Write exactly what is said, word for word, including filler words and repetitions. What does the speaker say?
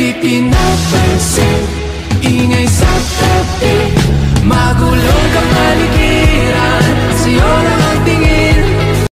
di pinapansin. Ingay sa tabi, magulong kang paligiran.